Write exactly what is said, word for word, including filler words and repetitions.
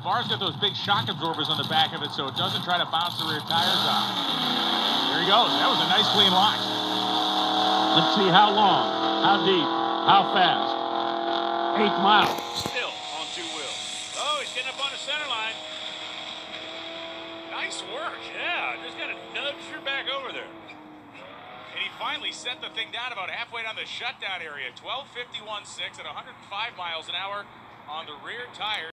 bar's got those big shock absorbers on the back of it, so it doesn't try to bounce the rear tires off. There he goes. That was a nice clean launch. Let's see how long, how deep, how fast. Eighth mile. Still on two wheels. Oh, he's getting up on the center line. Nice work. Yeah, just got to nudge her back over there. And he finally set the thing down about halfway down the shutdown area. twelve fifty-one six at one hundred five miles an hour on the rear tire.